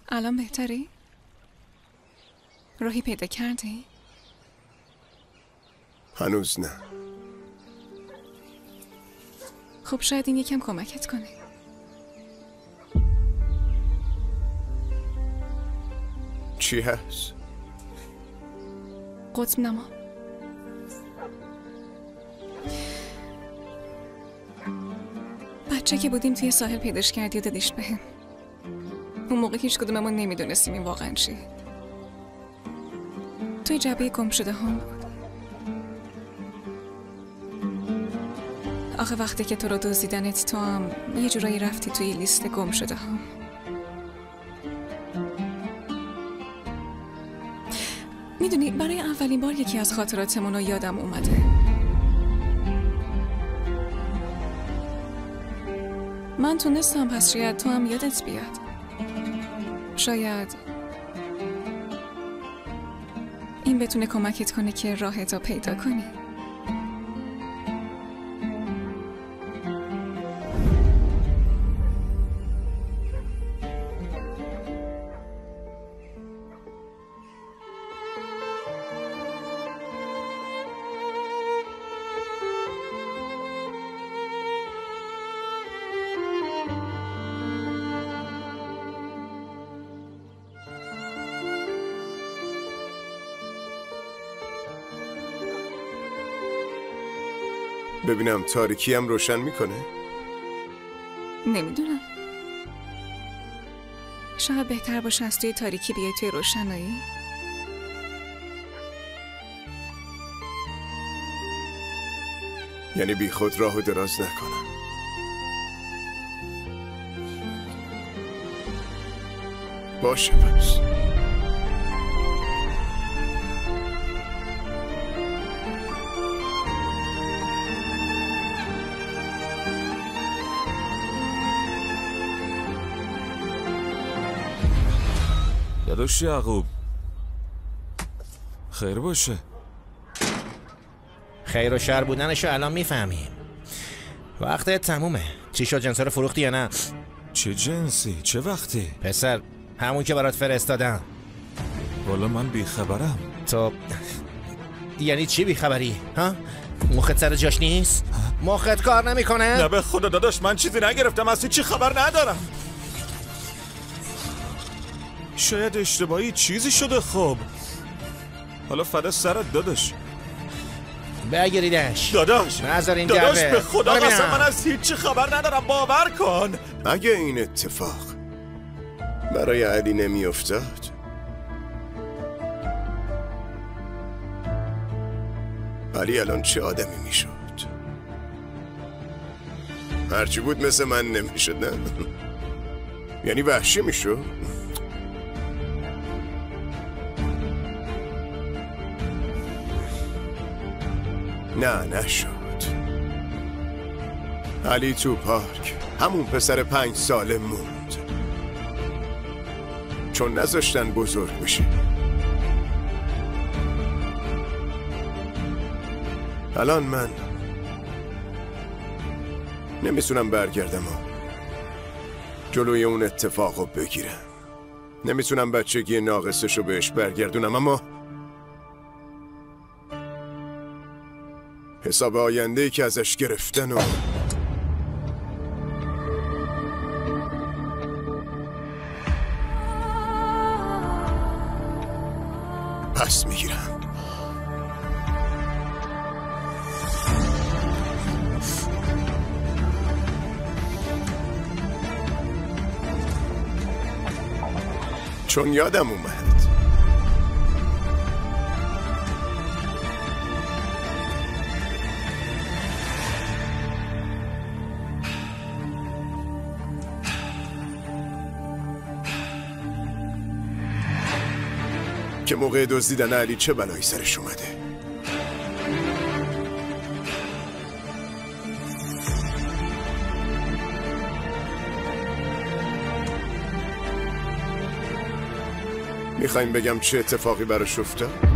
الان بهتری؟ راهی پیدا کردی؟ هنوز نه. خب شاید این یکم کمکت کنه. چی هست؟ قطب نما. بچه که بودیم توی ساحل پیداش کردی و دادیش بهم. اون موقع هیچ کدوممون نمیدونستیم این واقعا چیه. توی جعبه گم شده هم بود. آخه وقتی که تو رو دزدیدنت تو هم یه جورایی رفتی توی لیست گم شده هم. میدونی برای اولین بار یکی از خاطراتمون رو یادم اومده. من تونستم، پس شاید تو هم یادت بیاد. شاید این بتونه کمکت کنه که راهت رو پیدا کنی. ببینم تاریکی هم روشن میکنه؟ نمیدونم. شاید بهتر باشه از توی تاریکی بیای توی روشنایی. یعنی بی خود راهو دراز نکنم. باشه پس. داداش یعقوب خیر باشه. خیر و شر بودنشو الان میفهمیم. وقتت تمومه. چی شد، جنسا رو فروختی یا نه؟ چه جنسی؟ چه وقتی؟ پسر همون که برات فرستادم. والا من بیخبرم. تو یعنی چی بیخبری؟ ها؟ مخت سر جاش نیست؟ مخت کار نمیکنه؟ نه به خدا داداش من چیزی نگرفتم، از چی خبر ندارم. شاید اشتباهی چیزی شده. خب حالا فدا سرت داداش. بگیریدش داداش. نظر این داداش جبه. به خدا قسم من از هیچی خبر ندارم، باور کن. اگه این اتفاق برای علی نمی افتاد علی الان چه آدمی می شد؟ هرچی بود مثل من نمی شد، نه؟ یعنی وحشی می شد؟ نه نشد. علی تو پارک همون پسر 5 ساله موند چون نذاشتن بزرگ بشه. الان من نمیتونم برگردم و جلوی اون اتفاقو بگیرم. نمیتونم بچگی ناقصشو بهش برگردونم، اما حساب آینده‌ای که ازش گرفتن و پس میگیرم. چون یادم اومد که موقع دزدیدن علی چه بلایی سرش اومده. میخواین بگم چه اتفاقی براش افتاد؟